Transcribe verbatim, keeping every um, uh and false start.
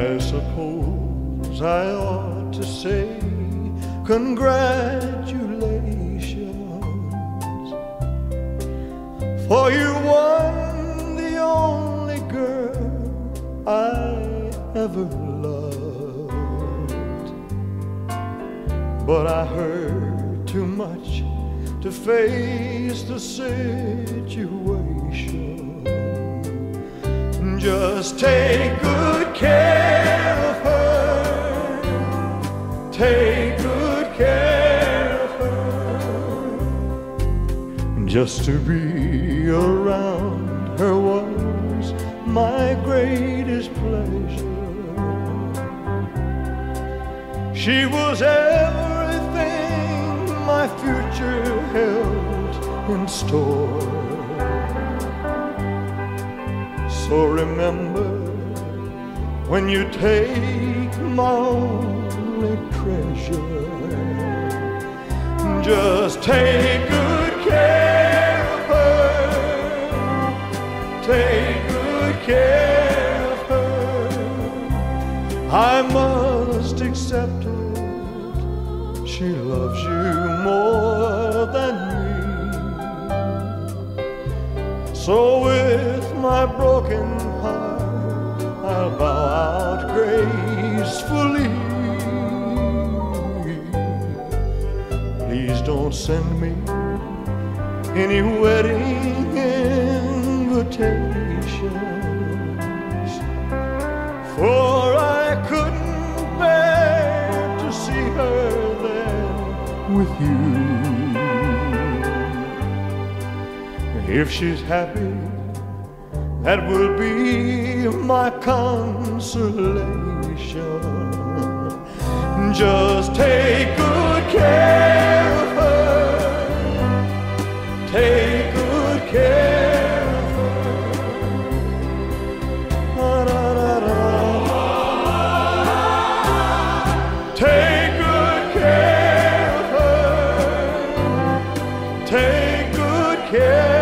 I suppose I ought to say congratulations, for you won the only girl I ever loved. But I heard too much to face the situation. Just take good care of her, take good care of her. Just to be around her was my greatest pleasure. She was everything my future held in store. So remember, when you take my only treasure, just take good care of her, take good care of her. I must accept it, she loves you more than me. So with my broken heart, I'll bow out gracefully. Please don't send me any wedding invitations, for I couldn't bear to see her there with you. If she's happy, that will be my consolation. Just take good care of her, take good care of her. Da, da, da, da. Take good care of her, take good care.